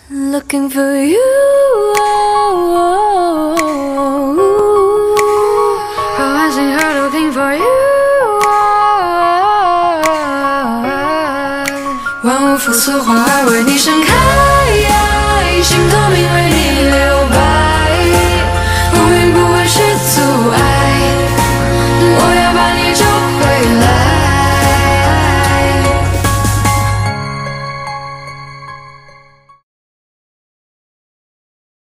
Looking for you. Looking for you. 万物复苏，花儿为你盛开。